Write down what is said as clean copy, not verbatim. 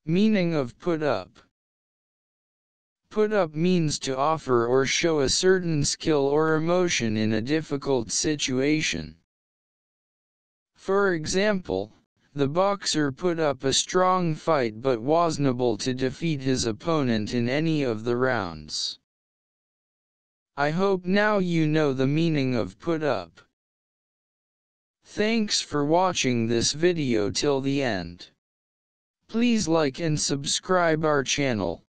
Meaning of put up. Put up means to offer or show a certain skill or emotion in a difficult situation. For example, the boxer put up a strong fight but wasn't to defeat his opponent in any of the rounds. I hope now you know the meaning of put up. Thanks for watching this video till the end. Please like and subscribe our channel.